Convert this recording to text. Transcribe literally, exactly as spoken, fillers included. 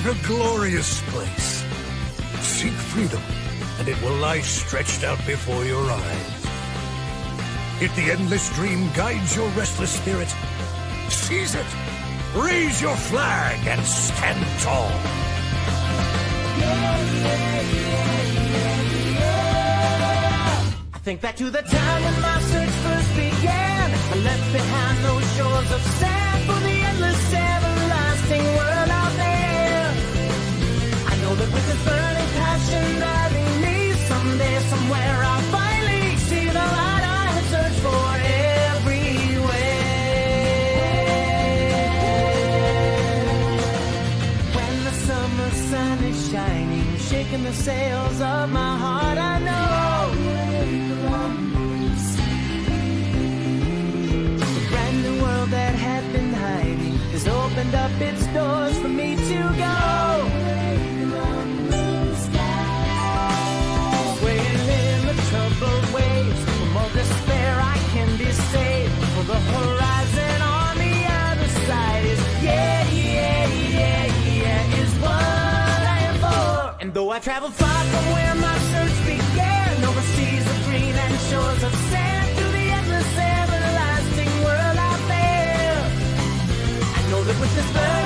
What a glorious place. Seek freedom, and it will lie stretched out before your eyes. If the endless dream guides your restless spirit, seize it, raise your flag, and stand tall. I think back to the time when my search first began. I left behind those shores of sand for the endless, everlasting world out there. I know that with this burning passion driving me, someday, somewhere, I'll finally see the light I had searched for everywhere. When the summer sun is shining, shaking the sails of my heart, I know the brand new world that had been hiding has opened up its doors for me to go. Swaying in the troubled waves, from all despair I can be saved. For the horizon on the other side is yeah, yeah, yeah, yeah, is what I am for. And though I traveled far from where my search began, over seas of green and shores of sand, through the endless everlasting world out there, I know that with this bird